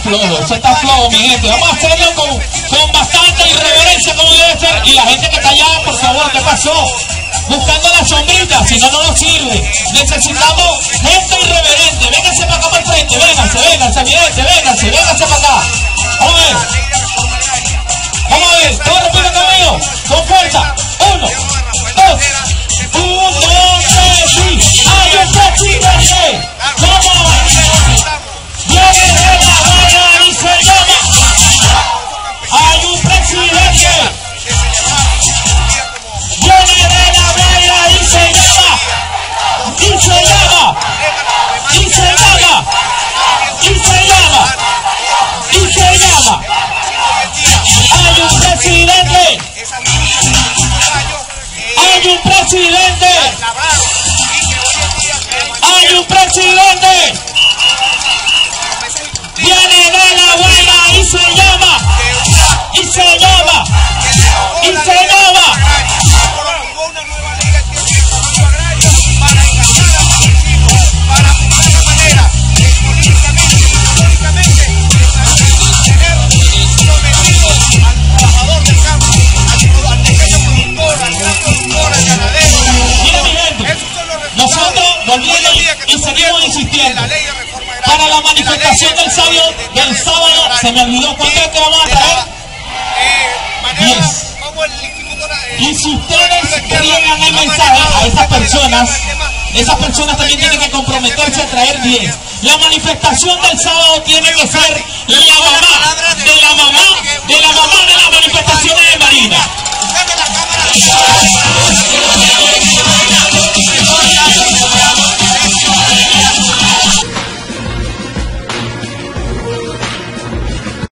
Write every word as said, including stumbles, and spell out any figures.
flojo, eso está flojo, mi gente. Vamos a hacerlo con, con bastante irreverencia como debe ser. Y la gente que está allá, por favor, ¿qué pasó? Buscando la sombrita, si no, no nos sirve. Necesitamos gente irreverente. Vénganse para acá para el frente, vénganse, vénganse, mi gente, vénganse, vénganse para acá. Vamos a ver. Vamos a ver, todos repiten conmigo, con fuerza. Uno, dos, uno, dos, tres, sí. Hay un presidente. Vamos. Viene de la Guaira y se llama. Hay un presidente. Viene de la Guaira y se llama. Y se llama. Y se llama. Y se llama. Y se llama. Hay un presidente. Hay un presidente. Hay un presidente. Viene de la Guaira y se llama. Y se llama. Y se llama. Nosotros volviendo y seguimos insistiendo para la manifestación del sábado, del sábado, se me olvidó cuánto es que vamos a traer. diez. Y si ustedes llegan el mensaje a esas personas, esas personas también tienen que comprometerse a traer diez. La manifestación del sábado tiene que ser